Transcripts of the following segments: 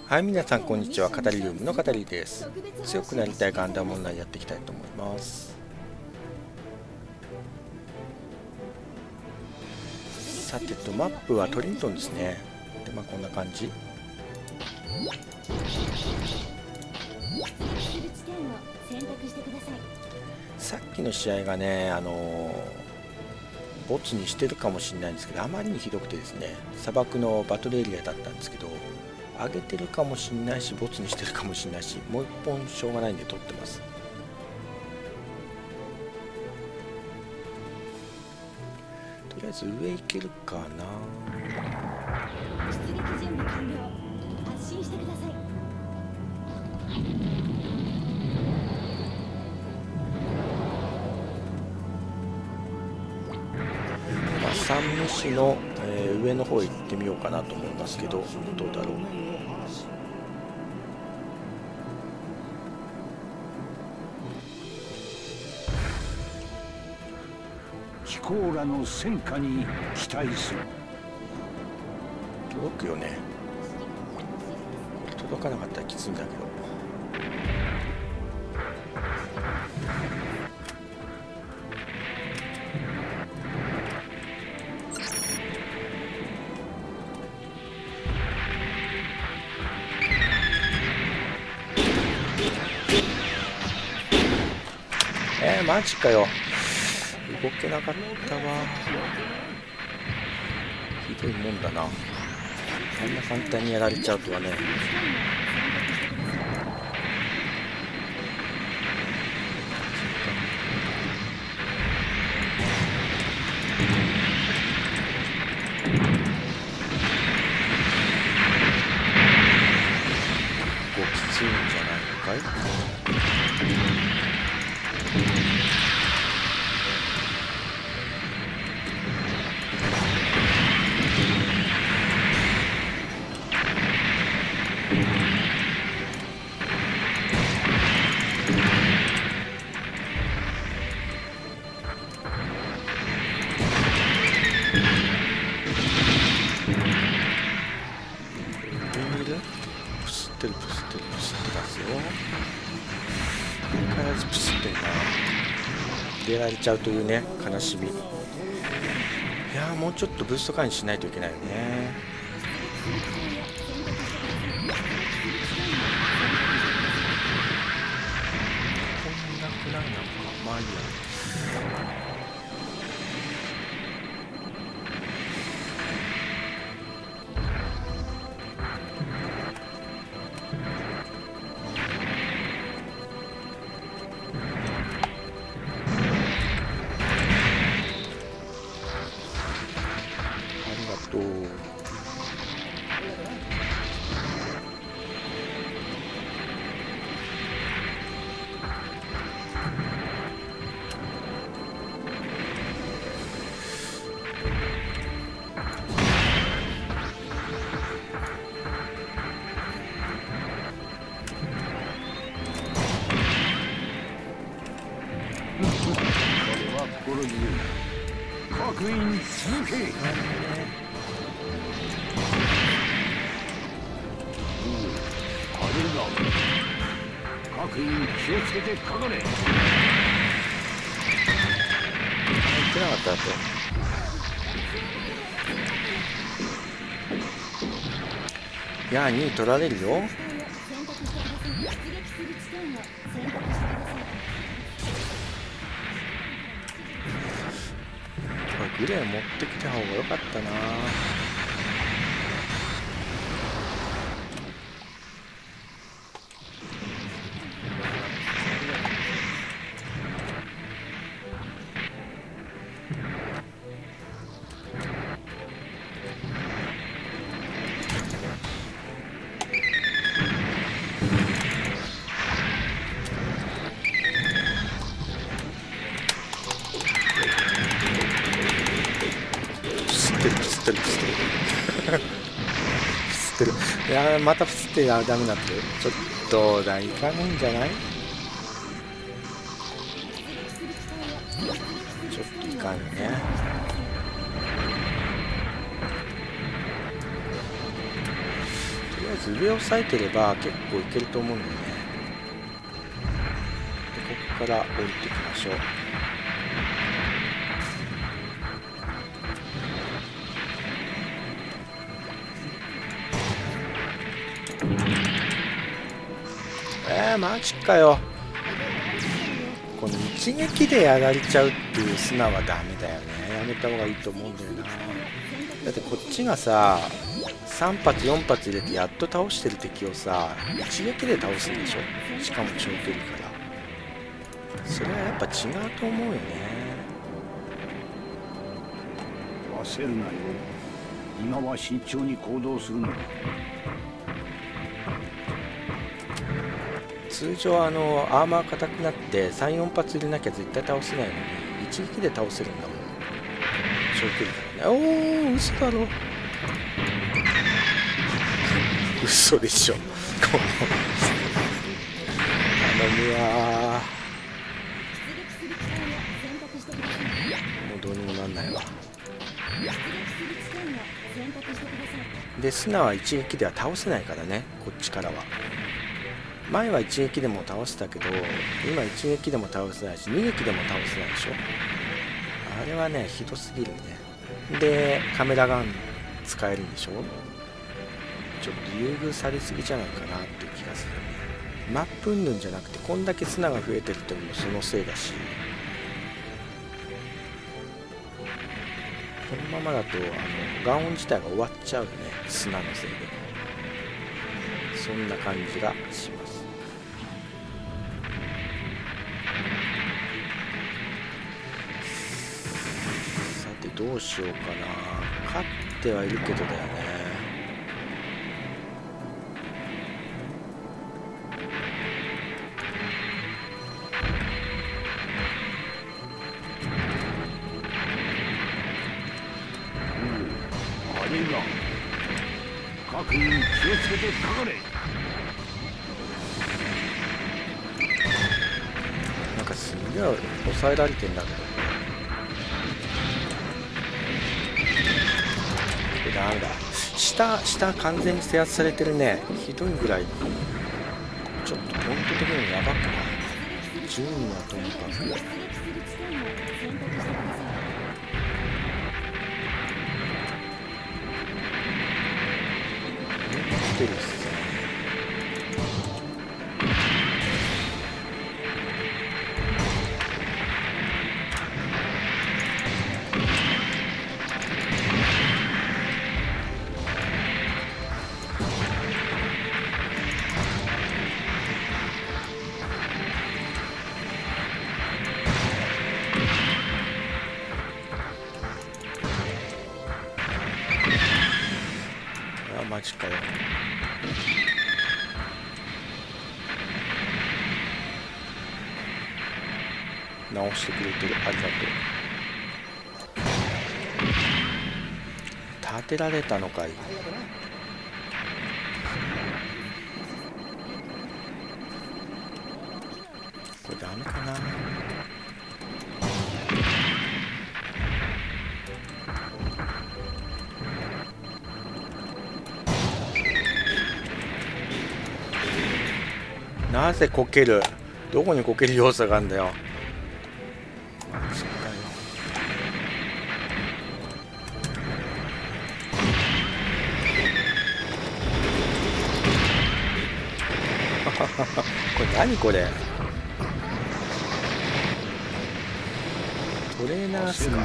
はい、皆さんこんにちは。語りルームの語りです。強くなりたいガンダムオンラインやっていきたいと思います。さてと、マップはトリントンですね。で、こんな感じ。さっきの試合がね、ボツにしてるかもしれないんですけど、あまりにひどくてですね、砂漠のバトルエリアだったんですけど、上げてるかもしれないし、ボツにしてるかもしれないし、もう一本しょうがないんで取ってます。とりあえず上行けるかな。 出撃準備完了。発進してください。 山武市の、上の方へ行ってみようかなと思いますけど、どうだろう。 飛行らの戦果に期待する。 届くよね。届かなかったらきついんだけど。マジかよ。動けなかったわ。ひどいもんだな。あんな簡単にやられちゃうとはね。結構きついんじゃないのかい。プスってるプスってるプスってますよ。相変わらずプスってるな。出られちゃうというね、悲しみ。いやー、もうちょっとブースト回避しないといけないよね。こんなくらいなのか。まあいいや。 各員続け。各員気をつけてかかれ。 いけなかったと。いやー、2位取られるよ。グレー持ってきた方が良かったな。プスってるいやー、またプスってダメになってる。ちょっといかないんじゃない。ちょっといかんよね。 上を押さえてれば結構いけると思うんだよね。でここから降りていきましょう。マジかよ。この一撃でやられちゃうっていう砂はダメだよね。やめた方がいいと思うんだよな。だってこっちがさ3発4発入れてやっと倒してる敵をさ一撃で倒すんでしょ。しかも長距離から。それはやっぱ違うと思うよね。 焦るなよ。今は慎重に行動するのだ。 通常アーマー硬くなって3、4発入れなきゃ絶対倒せないのに一撃で倒せるんだもん。長距離からね。おお、嘘だろ。嘘でしょ。この頼むわ。もうどうにもなんないわ。で砂は一撃では倒せないからね、こっちからは。前は一撃でも倒せたけど今一撃でも倒せないし二撃でも倒せないでしょ。あれはねひどすぎるね。でカメラガン使えるんでしょ。ちょっと優遇されすぎじゃないかなっていう気がするね。マップ云々じゃなくてこんだけ砂が増えてるっていうのもそのせいだし、このままだとガンオン自体が終わっちゃうよね、砂のせいで。そんな感じがします。さてどうしようかな。勝ってはいるけどだよね。 あれが各員気をつけてかかれ。 なんかすげえ抑えられてんだけど、これダメだ。下完全に制圧されてるね。ひどいぐらいちょっとポイント的にやばくない？順位はともかく来てるっすね。マジかよ。直してくれてる、ありがとう。立てられたのかい。これダメかな。なぜこける？どこにこける要素があるんだよ。マジかよ。これ何これ？トレーナーっすか？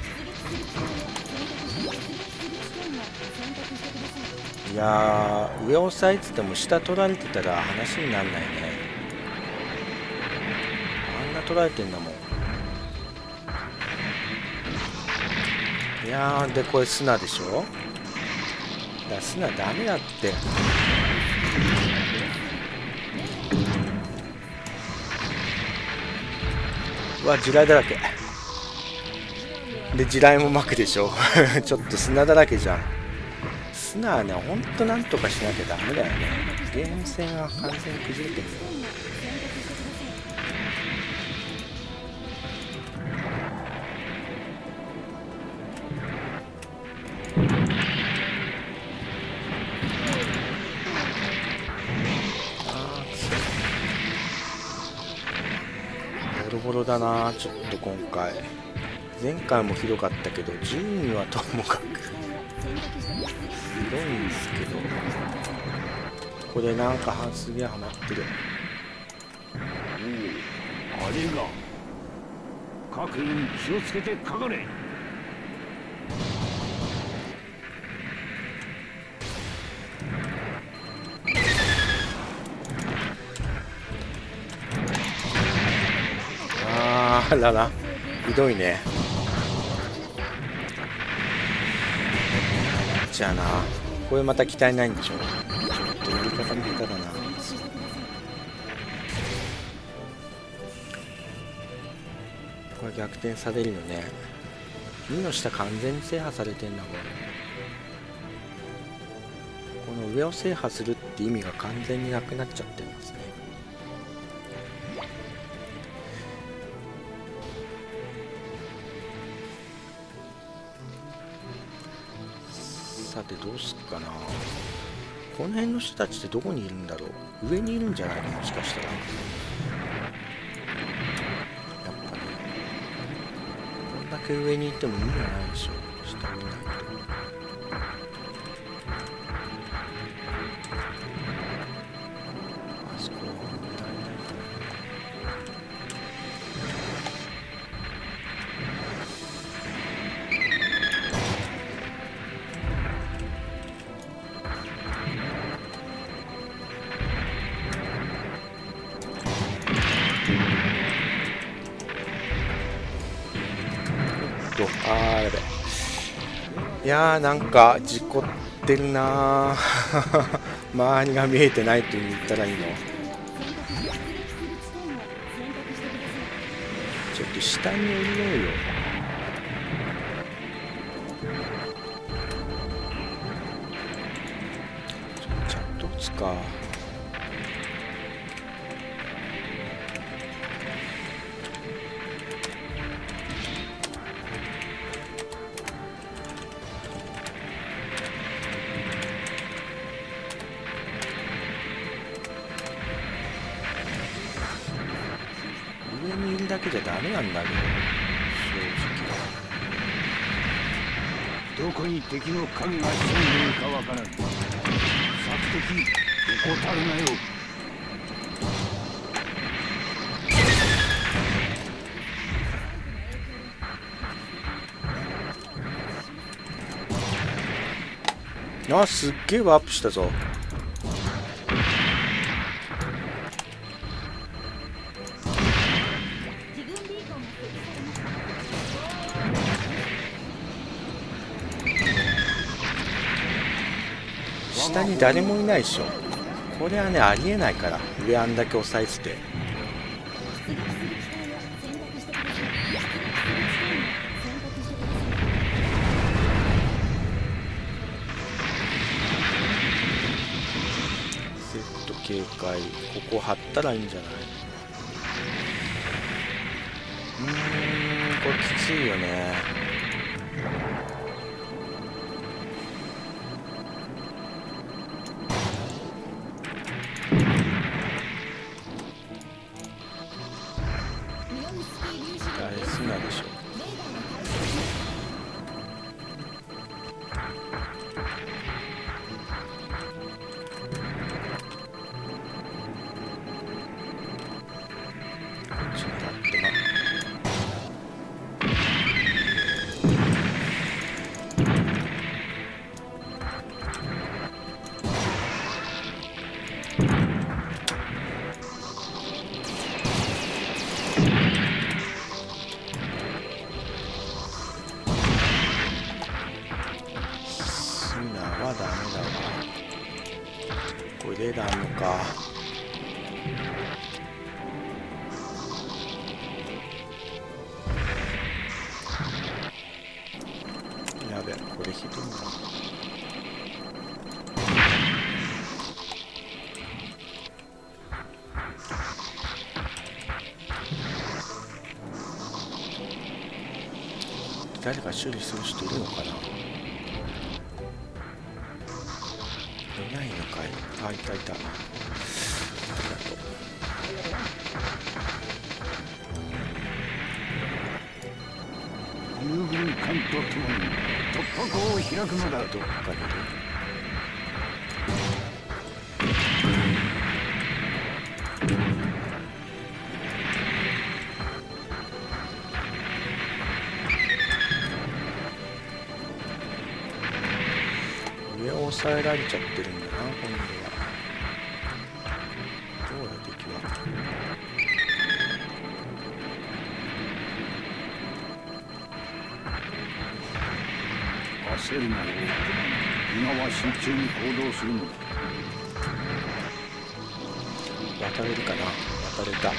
いやー、上押さえてても下取られてたら話になんないね。あんな取られてんだもん。いやー、でこれ砂でしょ。だから砂ダメだって。うわ、地雷だらけで、地雷も巻くでしょ。ちょっと砂だらけじゃん。砂はね、ほんとなんとかしなきゃダメだよね。ゲーム性が完全に崩れてるよ。 ボロだな。ちょっと今回前回もひどかったけど、順位はともかくひどいんですけど、これなんかすげえハマってる。 おお、あれが各員気をつけてかかれ。 あらら、ひどいね。じゃあな、これまた期待ないんでしょ。ちょっとやり方も下手だな。これ逆転されるよね。2の下完全に制覇されてんだもん。この上を制覇するって意味が完全になくなっちゃってますね。さてどうすっかな。この辺の人たちってどこにいるんだろう。上にいるんじゃないの、もしかしたら。やっぱね、こんだけ上にいても意味がないでしょ。下にいないと。あそこは狙えないかあーやべ。いやーなんか事故ってるなー周りが見えてないと言ったらいいの。ちょっと下に降りようよ。チャット打つか。上にいるだけじゃダメなんだけど、 どこに敵の影が潜んでいるかわからん。索敵怠るなよ。 あ、すっげえワープしたぞ。下に誰もいないでしょ。これはね、ありえないから。上あんだけ押さえてて。セット警戒、ここ張ったらいいんじゃない。これきついよね。スナでしょ。こっちになってな。ダメだわ。これレーダーあんのか。やべ、これひどいな。誰か修理する人いるのかな。いないのかい。あ、いたいた。ありがとう。 とともに突破口を開くのだ。 どっかにいる。上を押さえられちゃってるんだな、今度は。どうや敵は。 焦るなよ。今は慎重に行動するのだ。 渡れるかな。渡れた。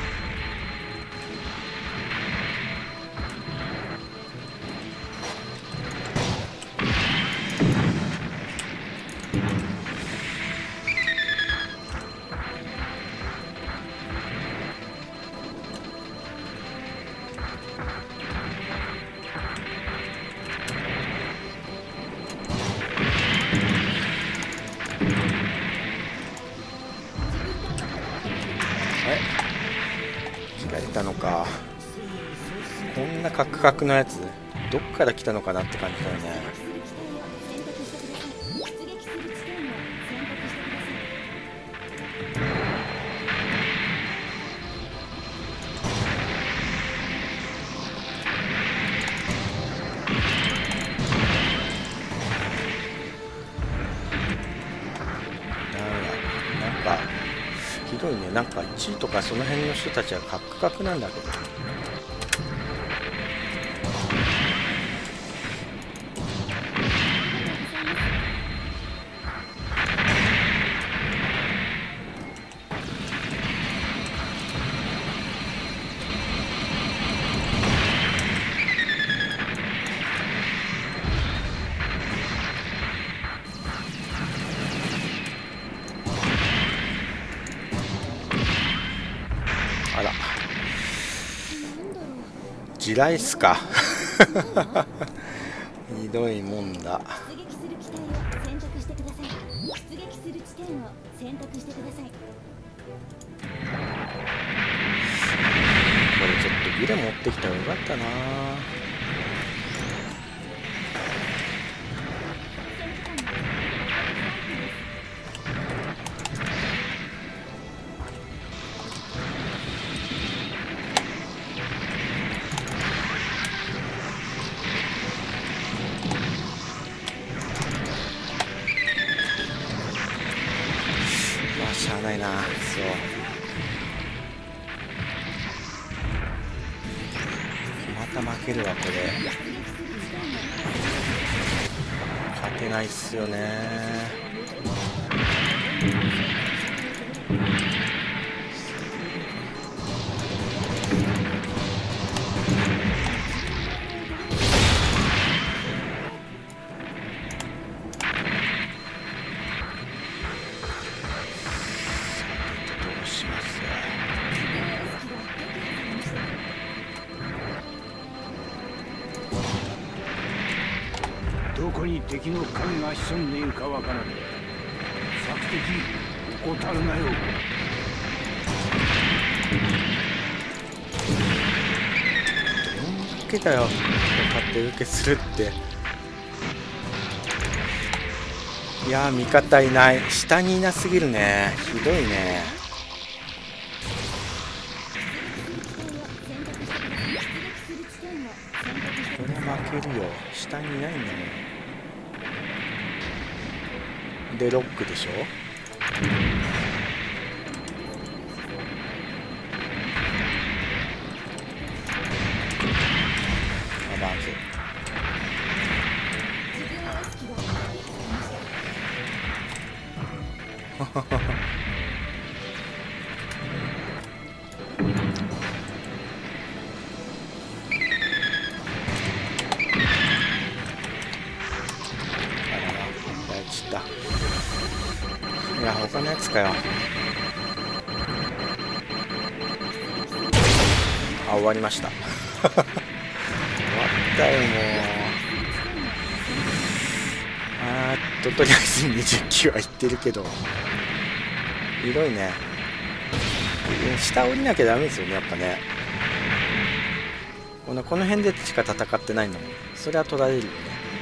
たのか。こんなカクカクのやつどっから来たのかなって感じだよね。なんかひどいね。なんか1位とかその辺の人たちはカクカクなんだけど。あら、地雷っすか。ひどいもんだ。 出撃する機体を選択してください。出撃する地点を選択してください。 これちょっとギレ持ってきたらよかったな。しゃあないな。そうまた負けるわこれ。勝てないっすよね。 どこに敵の影が潜んでいるかわからない。索敵怠るなよ。 どんだけだよ立て受けするって。いやー味方いない。下にいなすぎるね。ひどいね。これ負けるよ。下にいないんだもん。でロックでしょ。アバンス。いや他のやつかよ。あ、終わりました。終わったよもう。とりあえず20機はいってるけどひどいね。下降りなきゃダメですよねやっぱね。 この辺でしか戦ってないんだもん。それは取られるよね。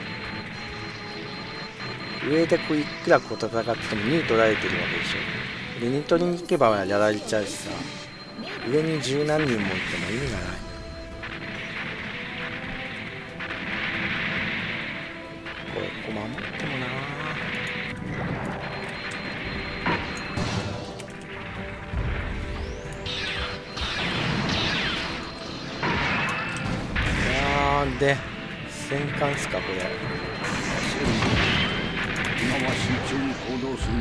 上でいくら戦っても2取られてるわけでしょ。で2取りに行けばやられちゃうしさ、上に十何人もいても意味がない。ここ守ってもな。で戦艦っすかこれ。 今は慎重に行動する。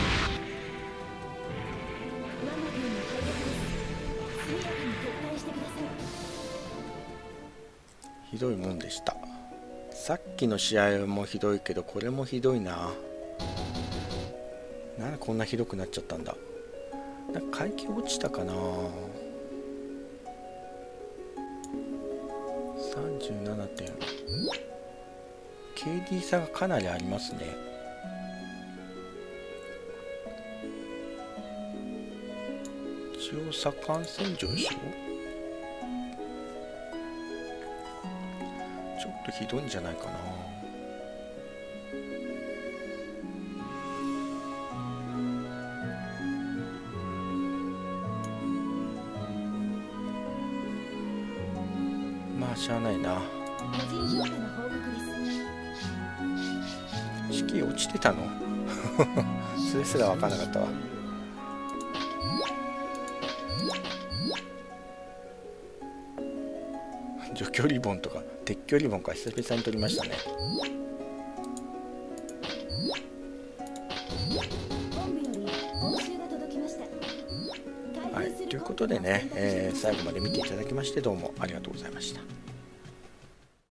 ひどいもんでした。さっきの試合もひどいけどこれもひどいな。なんでこんなひどくなっちゃったんだ。なんか階級落ちたかな。37点。 KD 差がかなりありますね。一応左官戦場でしょ。ちょっとひどいんじゃないかな。まあしゃあないな。式落ちてたのそれすら分からなかったわ。除去リボンとか撤去リボンか久々に取りましたね。はい、ということでね、最後まで見ていただきましてどうもありがとうございました。